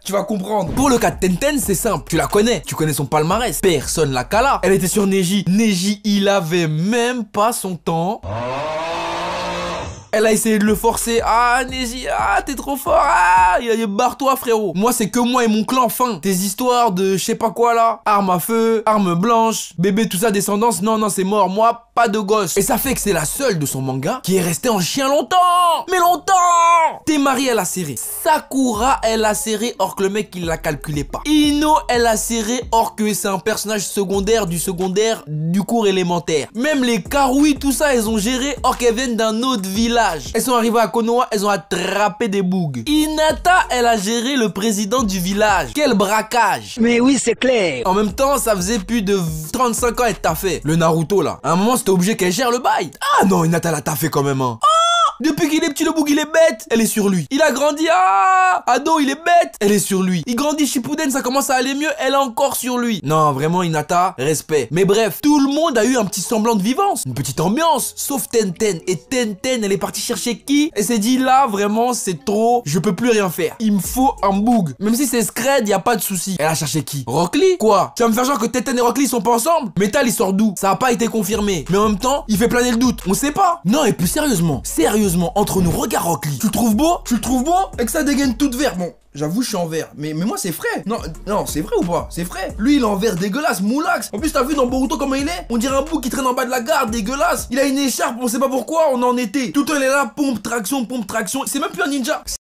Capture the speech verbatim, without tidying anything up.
tu vas comprendre. Pour le cas de Tenten, c'est simple, tu la connais, tu connais son palmarès, personne la cala. Elle était sur Neji, Neji il avait même pas son temps. Elle a essayé de le forcer. Ah, Neji, ah, t'es trop fort. Ah, barre-toi, frérot. Moi, c'est que moi et mon clan, fin. Tes histoires de je sais pas quoi là. Arme à feu, arme blanche, bébé, tout ça, descendance. Non, non, c'est mort. Moi, pas de gosse. Et ça fait que c'est la seule de son manga qui est restée en chien longtemps. Mais longtemps. Temari, elle a serré. Sakura, elle a serré, or que le mec, il la calculait pas. Ino, elle a serré, or que c'est un personnage secondaire du secondaire du cours élémentaire. Même les Karui, tout ça, elles ont géré, or qu'elles viennent d'un autre village. Elles sont arrivées à Konoha, elles ont attrapé des bougs. Hinata, elle a géré le président du village. Quel braquage. Mais oui, c'est clair. En même temps, ça faisait plus de trente-cinq ans et t'as fait. Le Naruto là. À un moment, c'était obligé qu'elle gère le bail. Ah non, Hinata l'a taffé quand même, hein. Depuis qu'il est petit, le boug, il est bête. Elle est sur lui. Il a grandi. Ah, ado, il est bête. Elle est sur lui. Il grandit Shippuden, ça commence à aller mieux. Elle est encore sur lui. Non, vraiment, Hinata, respect. Mais bref, tout le monde a eu un petit semblant de vivance. Une petite ambiance. Sauf Tenten. Et Tenten, elle est partie chercher qui? Elle s'est dit, là, vraiment, c'est trop. Je peux plus rien faire. Il me faut un boug. Même si c'est scred, y a pas de souci. Elle a cherché qui? Rock Lee? Quoi? Tu vas me faire genre que Tenten et Rock Lee sont pas ensemble? Metal, il sort d'où? Ça a pas été confirmé. Mais en même temps, il fait planer le doute. On sait pas. Non, et plus sérieusement. Sérieusement. Entre nous, regarde Rock Lee. Tu le trouves beau? Tu le trouves beau? Et que ça dégaine toute vert. Bon, j'avoue, je suis en vert. Mais, mais moi, c'est frais. Non, non, c'est vrai ou pas? C'est frais. Lui, il est en vert dégueulasse, moulax. En plus, t'as vu dans Boruto comment il est? On dirait un bouc qui traîne en bas de la gare, dégueulasse. Il a une écharpe, on sait pas pourquoi, on est en été. Tout le temps, il est là, pompe, traction, pompe, traction. C'est même plus un ninja.